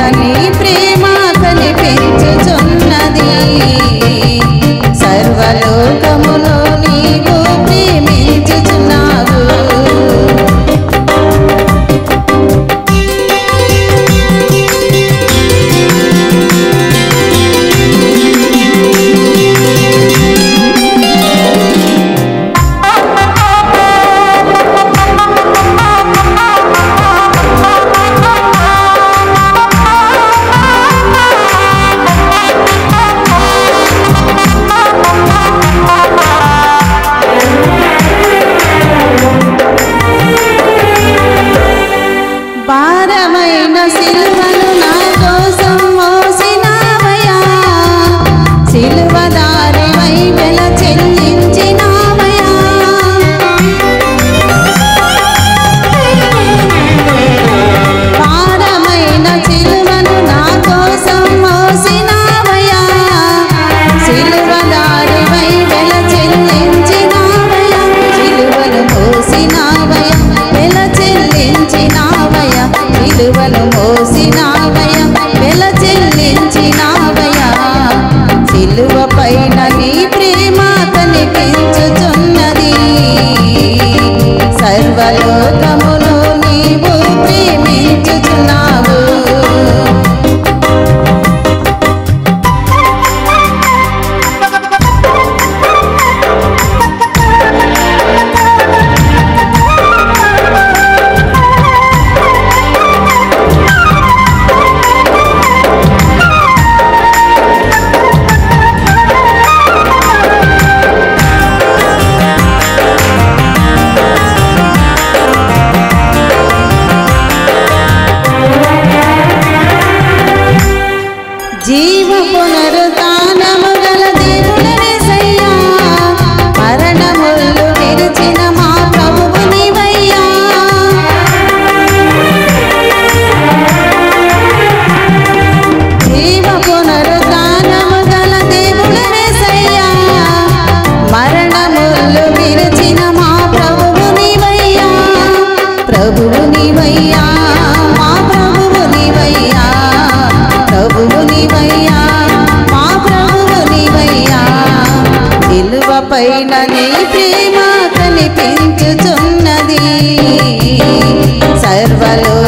నీ ప్రేమ కనిపించుచున్నది సర్వలోకములో నీవు ప్రేమించుచున్నావు భారమైన సిలువను నా కోసం మోసినావయ్యా సిలువదారివై వెల చెల్లించినావయ్యా భారమైన సిలువను నా కోసం మోసినావయ్యా సిలువదారివై వెల చెల్లించినావయ్యా సిలువను మోసినావయ్యా వెల చెల్లించినావయ్యా సిలువను మోసినావయ్యా వెల చెల్లించినావయ్యా సిలువ పైన నీ ప్రేమ కనిపించుచున్నది సర్వలోకములో నీవు ప్రేమించుచున్నావు జీవ పునరుత్థానము గల దేవుడవేసయ్యా మరణములు విరిచిన మా ప్రభువు నీవయ్యా జీవ పునరుత్థానము గల దేవుడవేసయ్యా మరణములు విరిచిన మా ప్రభువు నీవయ్యా ప్రభువు నీవయ్యా మా ప్రభువు నీవయ్యా ప్రభువు నీవయ్యా మా ప్రభువు నీవయ్యా సిలువ పైన నీ ప్రేమ కనిపించుచున్నది సర్వలో